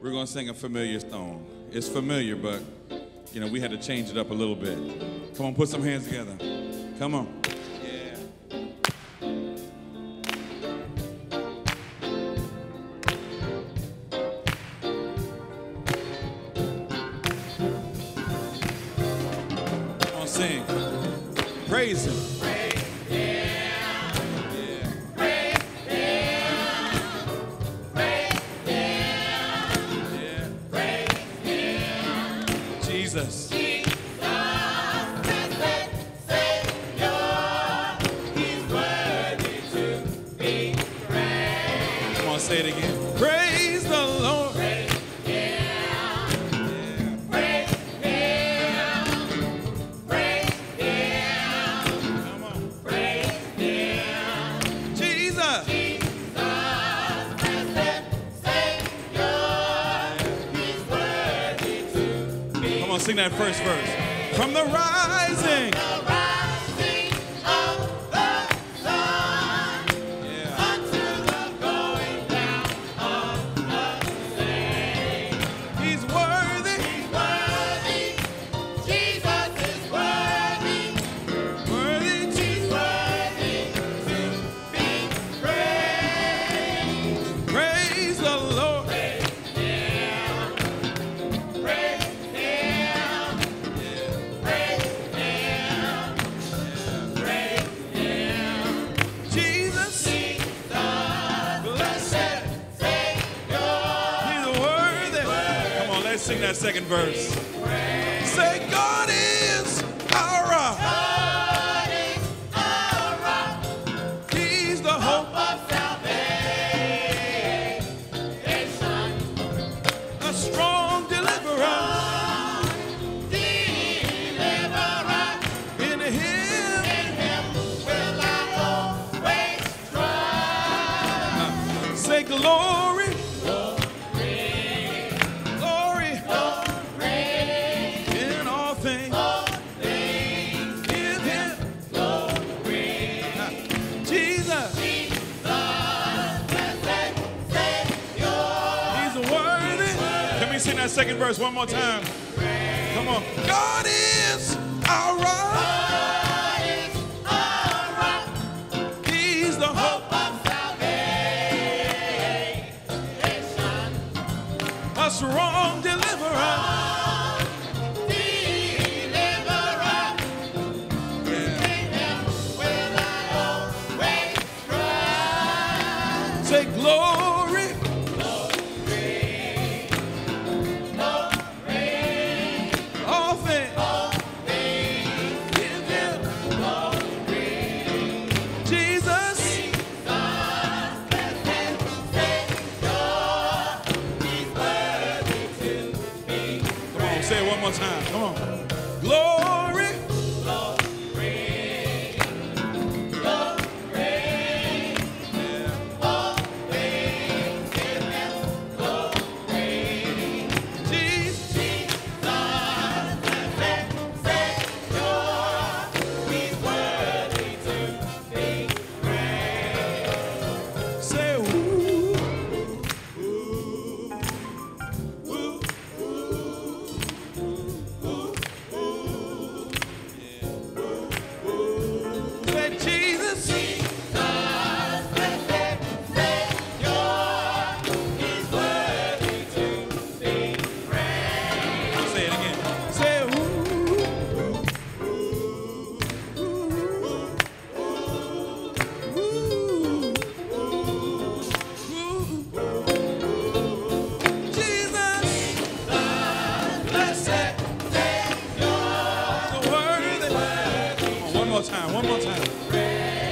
We're going to sing a familiar song. It's familiar, but, you know, we had to change it up a little bit. Come on, put some hands together. Come on. Yeah. Come on, sing. Praise Him. Jesus. Come on, say it again. Praise the Lord. Praise Him. Praise Him. Praise Him. Come on. Praise Him. Jesus. Come on, sing that first verse. From the rising. Sing that second verse. Say, God is our rock. God is our rock. He's the hope of salvation. A strong deliverer. In Him will I always trust. Say, glory. Sing that second verse one more time. Come on. God is our rock. God is our rock. He's the hope of salvation. A strong deliverer. Will I always trust. Say glory. Say it one more time. Come on. Glory. Glory. Glory. Yeah. Always give Him glory. Jesus. Blessed Savior. He's worthy to be praised. Say, one more time.